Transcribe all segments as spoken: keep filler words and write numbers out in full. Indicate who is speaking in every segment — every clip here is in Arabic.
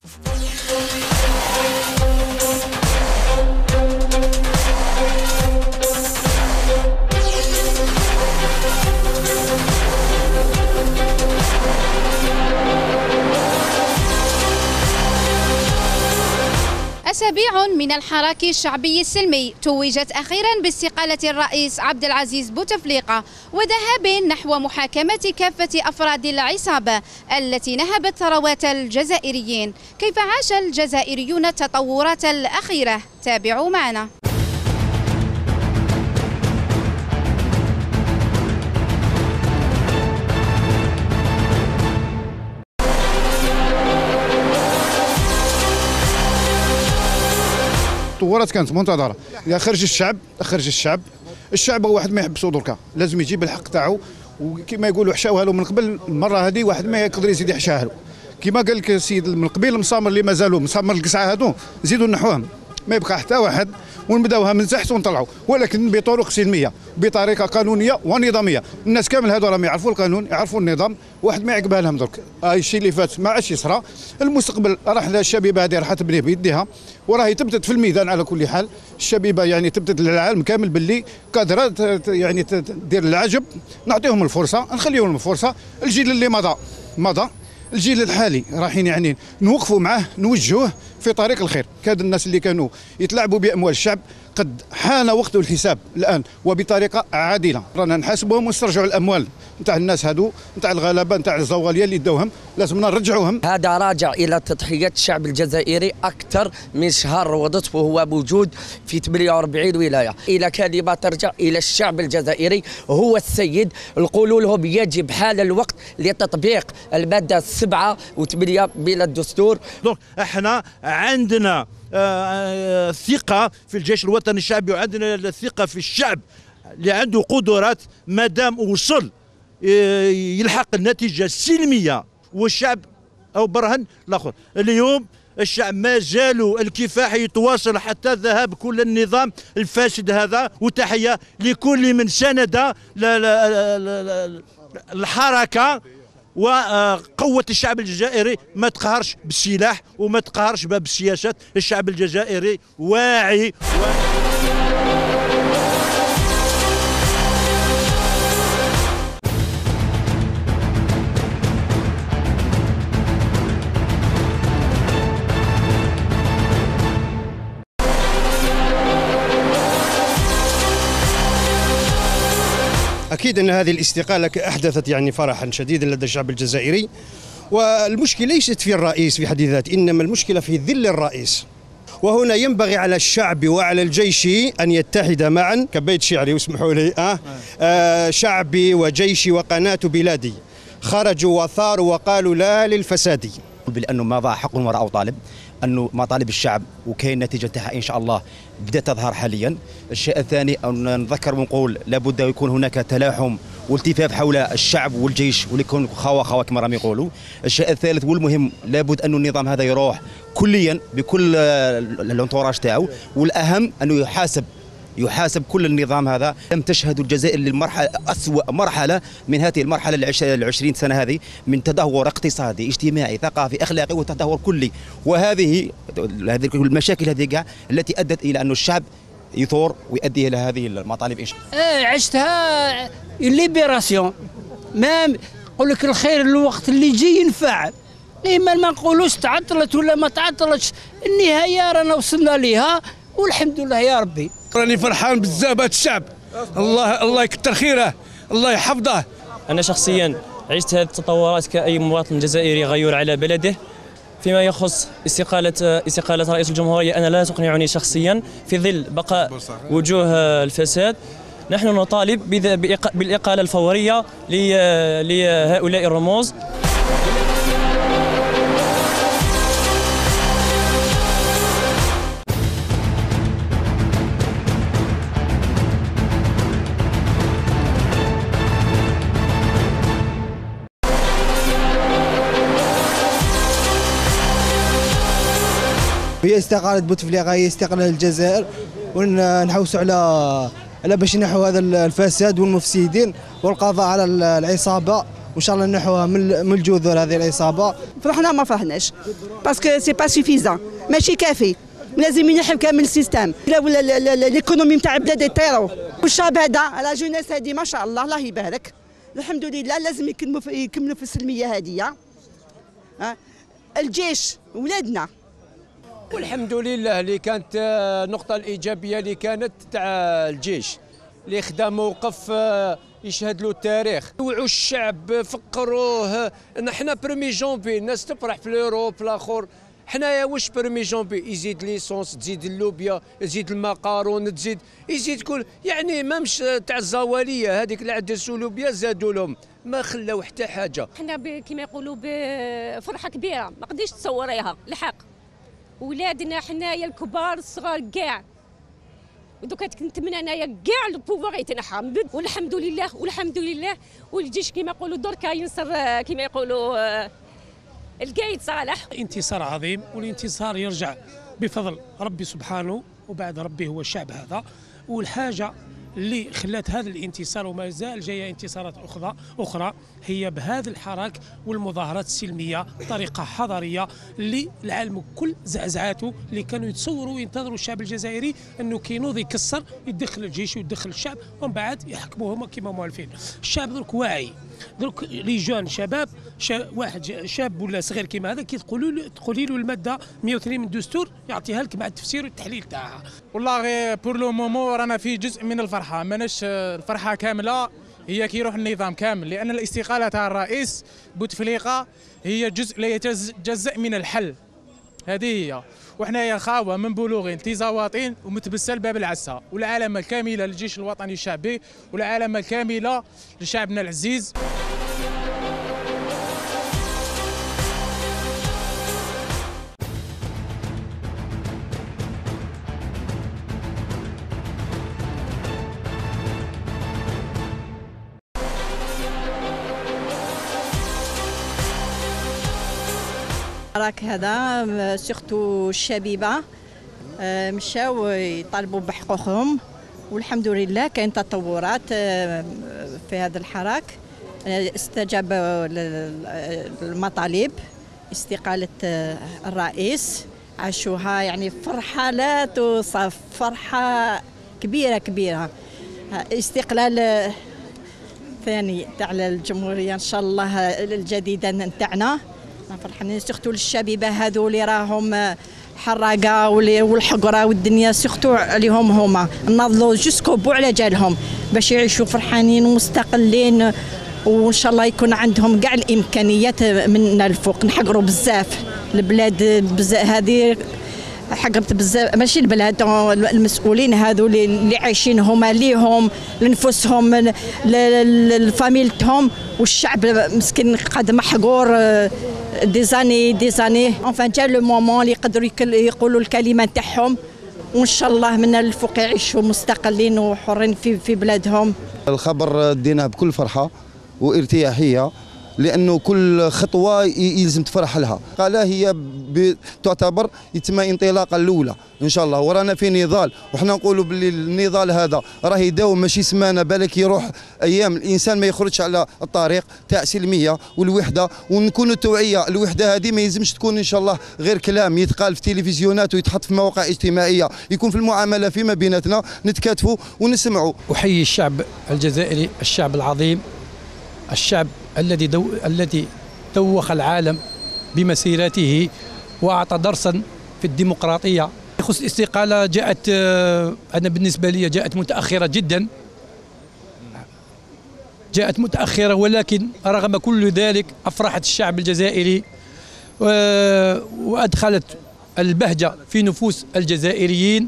Speaker 1: أسابيع من الحراك الشعبي السلمي توجت أخيرا باستقالة الرئيس عبد العزيز بوتفليقة وذهاب نحو محاكمة كافة أفراد العصابة التي نهبت ثروات الجزائريين. كيف عاش الجزائريون التطورات الأخيرة؟ تابعوا معنا.
Speaker 2: التطورات كانت منتظره، اذا خرج الشعب خرج الشعب الشعب هو واحد ما يحبسو دركا، لازم يجيب الحق تاعو، وكما يقولوا حشاوها له من قبل، المره هذه واحد ما يقدر يزيد يحشاها له. كما قال لك السيد من قبيل المسامر اللي مازالوا مسامر القسعه هذو نزيدوا نحوهم، ما يبقى حتى واحد، ونبداوها من تحت ونطلعوا، ولكن بطرق سلميه بطريقه قانونيه ونظاميه. الناس كامل هذو راهم يعرفوا القانون يعرفوا النظام، واحد ما يعقبها لهم درك. هاي الشيء اللي فات ما عادش يصرى، المستقبل راح الشبيبه هذه راح تبنيه بيديها، وراهي تبتت في الميدان على كل حال. الشبيبه يعني تبتت للعالم كامل باللي قادره يعني تدير العجب، نعطيهم الفرصه، نخليهم الفرصه. الجيل اللي مضى مضى، الجيل الحالي رايحين يعني نوقفوا معاه نوجهوه في طريق الخير. كاد الناس اللي كانوا يتلاعبوا باموال الشعب قد حان وقت الحساب الان وبطريقه عادله، رانا نحاسبوهم ونسترجعوا الاموال نتاع الناس هادو، نتاع الغلبه، نتاع الزواليه اللي داوهم، لازم نرجعوهم.
Speaker 3: هذا راجع الى تضحيات الشعب الجزائري اكثر من شهر وضته هو موجود في ثمانية وأربعين ولايه. الى كلمه ترجع الى الشعب الجزائري هو السيد، نقولوا لهم يجب حال الوقت لتطبيق الماده السبعه وثمانيه من الدستور.
Speaker 4: دونك احنا عندنا آه ثقه في الجيش الوطني الشعبي، وعندنا الثقه في الشعب اللي عنده قدرات، ما دام وصل يلحق النتيجه السلميه، والشعب او برهن الاخر. اليوم الشعب ما زالوا الكفاح يتواصل حتى ذهاب كل النظام الفاسد هذا، وتحيه لكل من ساند الحركه. وقوة الشعب الجزائري ما تقهرش بالسلاح وما تقهرش بالسياسات، الشعب الجزائري واعي و...
Speaker 5: أكيد أن هذه الاستقالة أحدثت يعني فرحا شديدا لدى الشعب الجزائري، والمشكلة ليست في الرئيس في حد ذاته، إنما المشكلة في ذل الرئيس. وهنا ينبغي على الشعب وعلى الجيش أن يتحد معا، كبيت شعري واسمحوا لي أه, آه شعبي وجيشي وقناة بلادي خرجوا وثاروا وقالوا لا للفساد.
Speaker 6: بأنه ما ضاع حق وراء طالب، أنه مطالب الشعب وكاين نتيجة تاعها إن شاء الله بدأت تظهر حاليا. الشيء الثاني أن نذكر ونقول لابد يكون هناك تلاحم والتفاف حول الشعب والجيش، وليكون خوا خوا كما راهم يقولوا. الشيء الثالث والمهم لابد أن النظام هذا يروح كليا بكل الانتوراج تاعو، والأهم أنه يحاسب يحاسب كل النظام هذا. لم تشهد الجزائر للمرحلة أسوأ مرحلة من هذه المرحلة العشرين سنة هذه، من تدهور اقتصادي اجتماعي ثقافي أخلاقي وتدهور كلي. وهذه هذه المشاكل هذه كاع التي أدت إلى أن الشعب يثور ويؤدي إلى هذه المطالب إن شاء الله.
Speaker 7: عشتها الليبراسيون، ما نقول لك الخير الوقت اللي يجي ينفع، إما ما نقولوش تعطلت ولا ما تعطلتش، النهاية رانا وصلنا ليها والحمد لله يا ربي.
Speaker 8: راني فرحان بزاف بهذا الشعب، الله الله يكثر خيره، الله يحفظه.
Speaker 9: أنا شخصيا عشت هذه التطورات كأي مواطن جزائري غيور على بلده. فيما يخص استقالة استقالة رئيس الجمهورية، أنا لا تقنعني شخصيا في ظل بقاء وجوه الفساد. نحن نطالب بالإقالة الفورية لهؤلاء الرموز.
Speaker 10: هي استقالة بوتفليقة، هي استقلال الجزائر، ونحوسوا على على باش نحو هذا الفساد والمفسدين والقضاء على العصابة وان شاء الله نحوها من من الجذور هذه العصابه.
Speaker 11: فرحنا ما فرحناش باسكو سي با سوفيزون، ماشي كافي، لازم ينحل كامل السيستم ولا ليكونومي نتاع البلاد يطيروا. والشعب هذا لا جونيس هذه ما شاء الله الله يبارك، الحمد لله لازم يكملوا في يكملوا في السلميه هذه. الجيش ولادنا
Speaker 12: والحمد لله اللي كانت النقطة الإيجابية اللي كانت تاع الجيش اللي خدا موقف يشهد له التاريخ. وعوا الشعب فكروه، نحنا بريمي جونفي الناس تفرح في الأوروب في الآخر، حنايا واش بريمي جونفي يزيد ليسونس، تزيد اللوبيا، تزيد المقارون، تزيد يزيد كل يعني مامش تاع الزوالية هذيك العدس واللوبيا زادوا لهم ما خلاو حتى حاجة.
Speaker 13: حنا كما يقولوا بفرحة كبيرة ما قديش تصوريها الحق، ولادنا حنايا الكبار الصغار كاع، ودوكا نتمنى انايا كاع البوفوار يتنحى والحمد لله والحمد لله. والجيش كما يقولوا دركا ينصر كما يقولوا القايد صالح.
Speaker 14: انتصار عظيم، والانتصار يرجع بفضل ربي سبحانه، وبعد ربي هو الشعب هذا. والحاجه اللي خلات هذا الانتصار وما زال جايه انتصارات اخرى اخرى هي بهذا الحراك والمظاهرات السلميه بطريقه حضاريه اللي العالم كل زعزعاته، اللي كانوا يتصوروا وينتظروا الشعب الجزائري انه كينوض يكسر يدخل الجيش ويدخل الشعب ومن بعد يحكموا هما كما مؤلفين. الشعب درك واعي، درك لي جون شباب شا واحد شاب ولا صغير كيما هذا كي تقولوا له تقولي له الماده مئة واثنين من الدستور يعطيها لك مع التفسير والتحليل تاعها.
Speaker 15: والله غير بور لو مومون رانا في جزء من الفرحه، ماناش الفرحه كامله هي كي يروح النظام كامل، لان الاستقاله تاع الرئيس بوتفليقه هي جزء لا يتجزأ من الحل، هذه هي. وحنايا خاوه من بلوغ تيزاواطين ومتبسل باب العسى، والعلامه الكامله للجيش الوطني الشعبي والعلامه الكامله لشعبنا العزيز.
Speaker 11: الحراك هذا سورتو الشبيبه مشاو يطالبوا بحقوقهم، والحمد لله كاين تطورات في هذا الحراك، استجابوا للمطالب استقاله الرئيس، عاشوها يعني فرحه لا توصف، فرحه كبيره كبيره. استقلال ثاني تاع الجمهوريه ان شاء الله الجديده نتاعنا، فرحانين سورتو للشبيبه هذو اللي راهم حراقه والحقره والدنيا سورتو عليهم هما ناضلوا جوسكو بو على جالهم باش يعيشوا فرحانين ومستقلين، وان شاء الله يكون عندهم كاع الامكانيات من الفوق. نحقروا بزاف البلاد بزاف هذه، حقرت بزاف ماشي البلاد، المسؤولين هذو اللي عايشين هما ليهم لنفسهم لفاميلتهم، والشعب مسكين قد محقور دي زاني دي زاني. انفان جا لو مومون اللي يقدروا يقولوا الكلمه تاعهم، وان شاء الله من الفوق يعيشوا مستقلين وحرين في في بلادهم.
Speaker 16: الخبر ديناه بكل فرحه وارتياحيه، لانه كل خطوه يلزم تفرح لها. قال هي تعتبر يتم انطلاقه الاولى ان شاء الله، ورانا في نضال، وحنا نقولوا باللي النضال هذا راه يداوم ماشي سمانه، بالك يروح ايام الانسان ما يخرجش على الطريق تاع سلميه والوحده، ونكونوا توعيه. الوحده هذه ما يلزمش تكون ان شاء الله غير كلام يتقال في التلفزيونات ويتحط في مواقع اجتماعيه، يكون في المعامله فيما بيناتنا نتكاتفوا ونسمعوا.
Speaker 14: احيي الشعب الجزائري، الشعب العظيم، الشعب الذي دو... الذي دوخ العالم بمسيرته واعطى درسا في الديمقراطيه. يخص الاستقاله جاءت، انا بالنسبه لي جاءت متاخره جدا، جاءت متاخره، ولكن رغم كل ذلك افرحت الشعب الجزائري وادخلت البهجه في نفوس الجزائريين،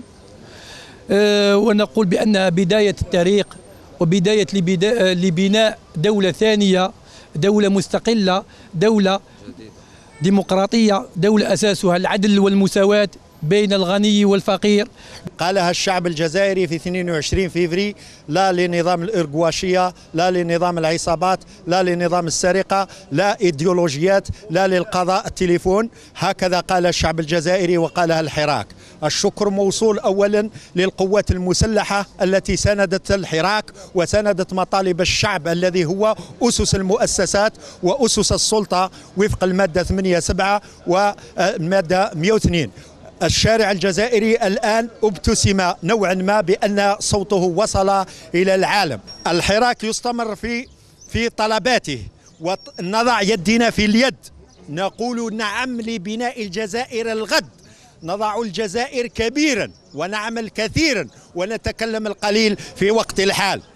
Speaker 14: ونقول بانها بدايه الطريق وبدايه لبناء دوله ثانيه، دولة مستقلة، دولة ديمقراطية، دولة أساسها العدل والمساواة بين الغني والفقير.
Speaker 17: قالها الشعب الجزائري في اثنين وعشرين فيفري، لا لنظام الإرجواشية، لا لنظام العصابات، لا لنظام السرقة، لا إيديولوجيات، لا للقضاء التليفون. هكذا قال الشعب الجزائري وقالها الحراك. الشكر موصول أولا للقوات المسلحة التي ساندت الحراك وساندت مطالب الشعب الذي هو أسس المؤسسات وأسس السلطة وفق المادة ثمانية سبعة والمادة مئة واثنين. الشارع الجزائري الآن ابتسم نوعا ما بأن صوته وصل إلى العالم. الحراك يستمر في في طلباته ونضع يدنا في اليد، نقول نعم لبناء الجزائر الغد، نضع الجزائر كبيرا ونعمل كثيرا ونتكلم القليل في وقت الحال.